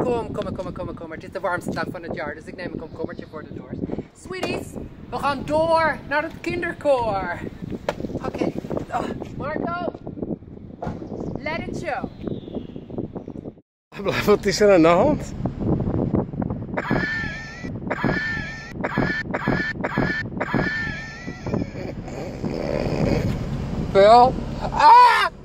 Kom. Het is de warmste dag van het jaar, dus ik neem een komkommertje voor de dorst. Sweeties, we gaan door naar het kinderkoor. Oké. Oh, Marco, let it show. Wat is er aan de hand? Wel? Ah!